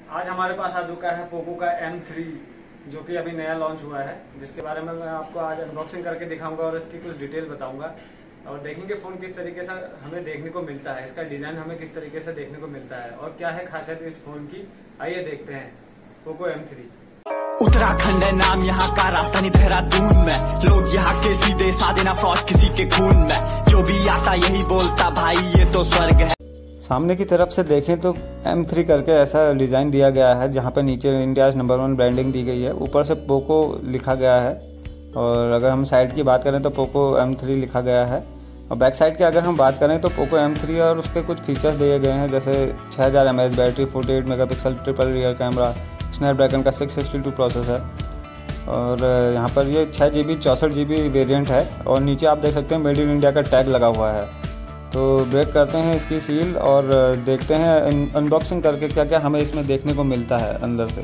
आज हमारे पास आ चुका है पोको का M3 जो कि अभी नया लॉन्च हुआ है, जिसके बारे में मैं आपको आज अनबॉक्सिंग करके दिखाऊंगा और इसकी कुछ डिटेल बताऊंगा और देखेंगे फ़ोन किस तरीके से हमें देखने को मिलता है, इसका डिज़ाइन हमें किस तरीके से देखने को मिलता है और क्या है खासियत इस फ़ोन की। आइए देखते हैं पोको M3। उत्तराखंड है नाम यहाँ का, राजधानी देहरादून में। लोग यहाँ के सीधे साधे, ना फ्रॉड किसी के खून में। जो भी आता यही बोलता, भाई ये तो स्वर्ग है। सामने की तरफ से देखें तो M3 करके ऐसा डिज़ाइन दिया गया है, जहाँ पे नीचे इंडिया नंबर 1 ब्रांडिंग दी गई है, ऊपर से पोको लिखा गया है। और अगर हम साइड की बात करें तो पोको M3 लिखा गया है। और बैक साइड की अगर हम बात करें तो पोको M3 और उसके कुछ फीचर्स दिए गए हैं, जैसे 6000 mAh battery, 48 megapixel triple rear camera, Snapdragon का 662 प्रोसेसर। और यहाँ पर ये 6GB 64GB वेरिएंट है। और नीचे आप देख सकते हैं मेड इन इंडिया का टैग लगा हुआ है। तो ब्रेक करते हैं इसकी सील और देखते हैं अनबॉक्सिंग करके क्या क्या हमें इसमें देखने को मिलता है अंदर से।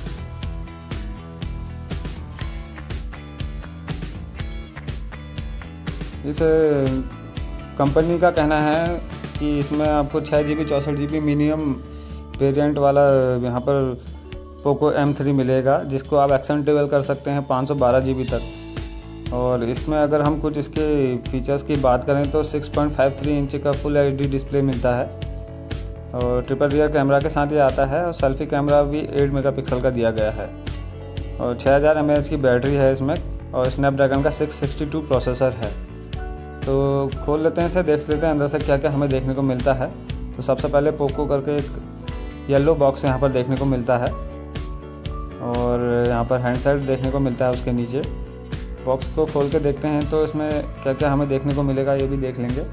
इस कंपनी का कहना है कि इसमें आपको 6GB 64GB मिनिमम वेरिएंट वाला यहाँ पर पोको M3 मिलेगा, जिसको आप एक्सटेंडेबल कर सकते हैं 512GB तक। और इसमें अगर हम कुछ इसके फीचर्स की बात करें तो 6.53 इंच का फुल HD डिस्प्ले मिलता है और ट्रिपल रियर कैमरा के साथ ये आता है। और सेल्फी कैमरा भी 8 मेगापिक्सल का दिया गया है और 6000 mAh की बैटरी है इसमें और स्नैपड्रैगन का 662 प्रोसेसर है। तो खोल लेते हैं इसे, देख लेते हैं अंदर से क्या क्या हमें देखने को मिलता है। तो सबसे पहले पोको करके एक येलो बॉक्स यहाँ पर देखने को मिलता है और यहाँ पर हैंडसेट देखने को मिलता है उसके नीचे। बॉक्स को खोल के देखते हैं तो इसमें क्या क्या हमें देखने को मिलेगा ये भी देख लेंगे।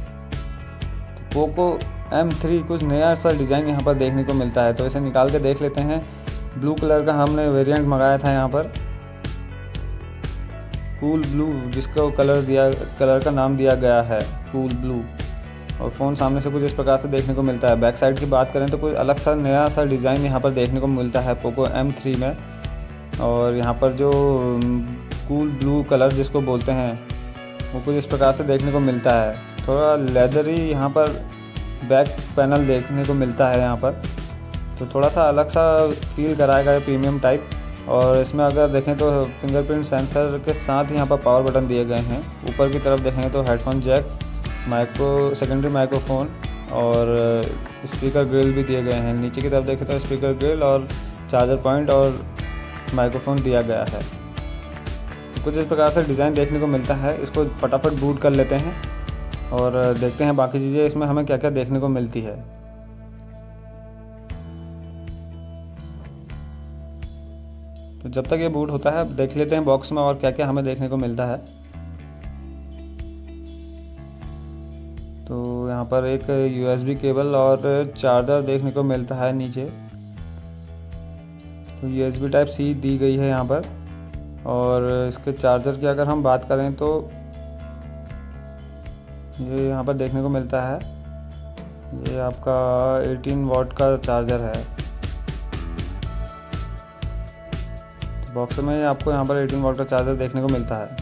पोको M3 कुछ नया सा डिज़ाइन यहाँ पर देखने को मिलता है, तो इसे निकाल के देख लेते हैं। ब्लू कलर का हमने वेरिएंट मंगाया था यहाँ पर, कूल ब्लू, जिसको कलर का नाम दिया गया है कूल ब्लू। और फ़ोन सामने से कुछ इस प्रकार से देखने को मिलता है। बैक साइड की बात करें तो कुछ अलग सा नया सा डिज़ाइन यहाँ पर देखने को मिलता है पोको M3 में। और यहाँ पर जो कूल ब्लू कलर जिसको बोलते हैं वो कुछ इस प्रकार से देखने को मिलता है। थोड़ा लेदरी यहाँ पर बैक पैनल देखने को मिलता है यहाँ पर, तो थोड़ा सा अलग सा फील कराएगा ये प्रीमियम टाइप। और इसमें अगर देखें तो फिंगरप्रिंट सेंसर के साथ यहाँ पर पावर बटन दिए गए हैं। ऊपर की तरफ देखेंगे तो हेडफोन जैक, सेकेंडरी माइक्रोफोन और स्पीकर ग्रिल भी दिए गए हैं। नीचे की तरफ देखें तो स्पीकर ग्रिल और चार्जर पॉइंट और माइक्रोफोन दिया गया है। कुछ इस प्रकार से डिज़ाइन देखने को मिलता है। इसको फटाफट बूट कर लेते हैं और देखते हैं बाकी चीज़ें इसमें हमें क्या क्या देखने को मिलती है। तो जब तक ये बूट होता है देख लेते हैं बॉक्स में और क्या क्या हमें देखने को मिलता है। तो यहाँ पर एक USB केबल और चार्जर देखने को मिलता है नीचे। तो USB Type-C दी गई है यहाँ पर। और इसके चार्जर की अगर हम बात करें तो ये यहाँ पर देखने को मिलता है, ये आपका 18 वाट का चार्जर है। तो बॉक्स में आपको यहाँ पर 18 वाट का चार्जर देखने को मिलता है।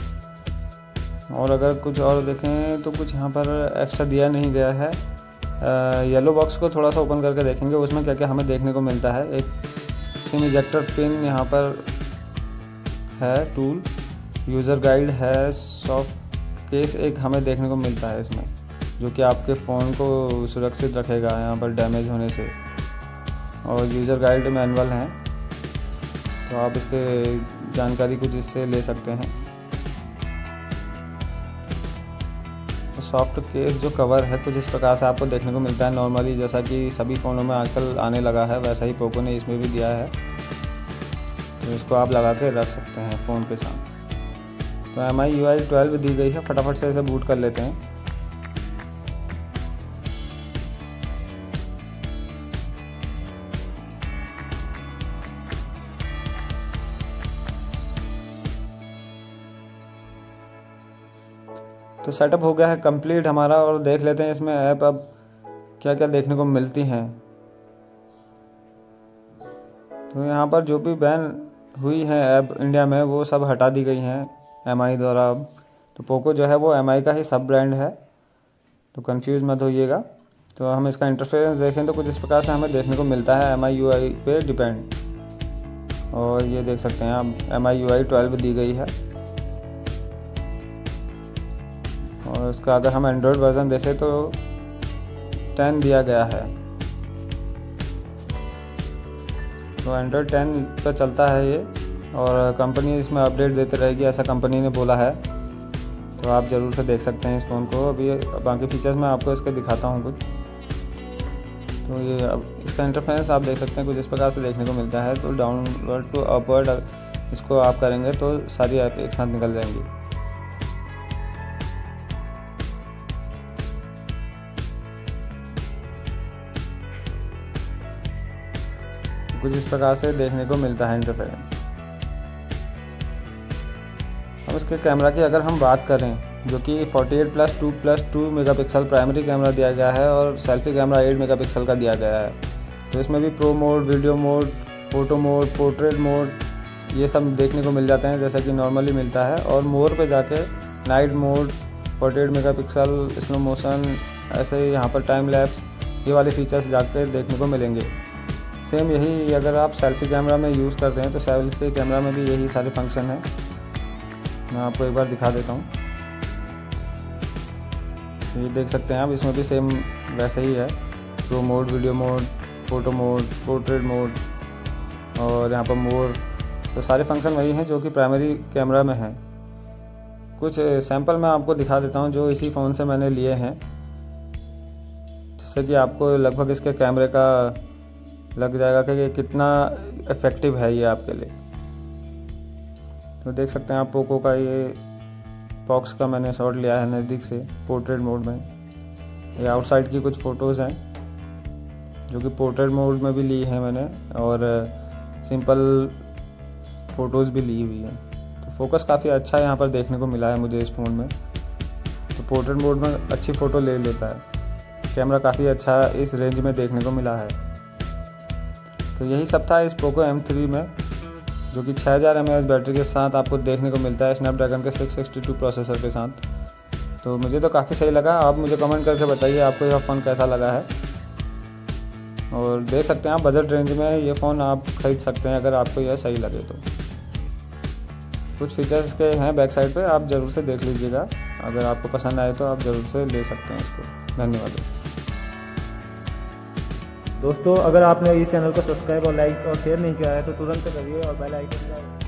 और अगर कुछ और देखें तो कुछ यहाँ पर एक्स्ट्रा दिया नहीं गया है। येलो बॉक्स को थोड़ा सा ओपन करके देखेंगे उसमें क्या क्या हमें देखने को मिलता है। एक सिम इजेक्टर पिन यहाँ पर है, टूल, यूज़र गाइड है, सॉफ्ट केस एक हमें देखने को मिलता है इसमें, जो कि आपके फ़ोन को सुरक्षित रखेगा यहाँ पर डैमेज होने से। और यूज़र गाइड मैनुअल हैं, तो आप इसके जानकारी कुछ इससे ले सकते हैं। तो सॉफ्ट केस जो कवर है कुछ इस प्रकार से आपको देखने को मिलता है नॉर्मली, जैसा कि सभी फ़ोनों में आजकल आने लगा है, वैसा ही पोको ने इसमें भी दिया है। तो इसको आप लगा के रख सकते हैं फ़ोन के साथ। तो MI UI 12 दी गई है, फटाफट से इसे बूट कर लेते हैं। तो सेटअप हो गया है कंप्लीट हमारा और देख लेते हैं इसमें ऐप अब क्या क्या देखने को मिलती हैं। तो यहाँ पर जो भी बैन हुई है ऐप इंडिया में वो सब हटा दी गई हैं MI द्वारा अब। तो पोको जो है वो MI का ही सब ब्रांड है, तो कंफ्यूज मत होइएगा। तो हम इसका इंटरफेरेंस देखें तो कुछ इस प्रकार से हमें देखने को मिलता है MIUI पे डिपेंड। और ये देख सकते हैं आप MIUI 12 दी गई है। और इसका अगर हम एंड्रॉयड वर्जन देखें तो 10 दिया गया है। तो एंड्रॉयड 10 पर चलता है ये, और कंपनी इसमें अपडेट देते रहेगी, ऐसा कंपनी ने बोला है। तो आप ज़रूर से देख सकते हैं इस फ़ोन को। अभी बाकी फीचर्स मैं आपको इसके दिखाता हूँ कुछ। तो ये अब इसका इंटरफेरेंस आप देख सकते हैं कुछ इस प्रकार से देखने को मिलता है। तो डाउनवर्ड टू अपवर्ड इसको आप करेंगे तो सारी ऐप एक साथ निकल जाएंगी। कुछ इस प्रकार से देखने को मिलता है इंटरफेरेंस। अब इसके कैमरा की अगर हम बात करें, जो कि 48+2+2 मेगापिक्सल प्राइमरी कैमरा दिया गया है और सेल्फी कैमरा 8 मेगापिक्सल का दिया गया है। तो इसमें भी pro mode, video mode, photo mode, portrait mode ये सब देखने को मिल जाते हैं जैसा कि नॉर्मली मिलता है। और मोर पे जाके night mode, 48 megapixel, slow motion, ऐसे ही यहाँ पर टाइम लैप्स, ये वाले फीचर्स जाके देखने को मिलेंगे। सेम यही अगर आप सेल्फी कैमरा में यूज़ करते हैं तो सेल्फी कैमरा में भी यही सारे फंक्शन हैं। मैं आपको एक बार दिखा देता हूँ। ये देख सकते हैं आप, इसमें भी सेम वैसे ही है। Pro mode, video mode, photo mode, portrait mode और यहाँ पर मोर, तो सारे फंक्शन वही हैं जो कि प्राइमरी कैमरा में हैं। कुछ सैंपल मैं आपको दिखा देता हूँ जो इसी फ़ोन से मैंने लिए हैं, जिससे कि आपको लगभग इसके कैमरे का लग जाएगा कि ये कितना इफ़ेक्टिव है ये आपके लिए। तो देख सकते हैं आप पोको का ये बॉक्स का मैंने शॉट लिया है नज़दीक से पोर्ट्रेट मोड में। ये आउटसाइड की कुछ फ़ोटोज़ हैं जो कि पोर्ट्रेट मोड में भी ली है मैंने, और सिंपल फ़ोटोज़ भी ली हुई हैं। तो फोकस काफ़ी अच्छा यहाँ पर देखने को मिला है मुझे इस फ़ोन में। तो पोर्ट्रेट मोड में अच्छी फ़ोटो ले लेता है। कैमरा काफ़ी अच्छा इस रेंज में देखने को मिला है। तो यही सब था इस पोको M3 में, जो कि 6000 mAh बैटरी के साथ आपको देखने को मिलता है स्नैपड्रैगन के 662 प्रोसेसर के साथ। तो मुझे तो काफ़ी सही लगा। आप मुझे कमेंट करके बताइए आपको यह फ़ोन कैसा लगा है। और देख सकते हैं आप बजट रेंज में ये फ़ोन आप ख़रीद सकते हैं अगर आपको यह सही लगे तो। कुछ फीचर्स के हैं बैक साइड पे, आप ज़रूर से देख लीजिएगा। अगर आपको पसंद आए तो आप ज़रूर से ले सकते हैं इसको। धन्यवाद दोस्तों। अगर आपने इस चैनल को सब्सक्राइब और लाइक और शेयर नहीं किया है तो तुरंत करिए और बेल आइकन दबाइए।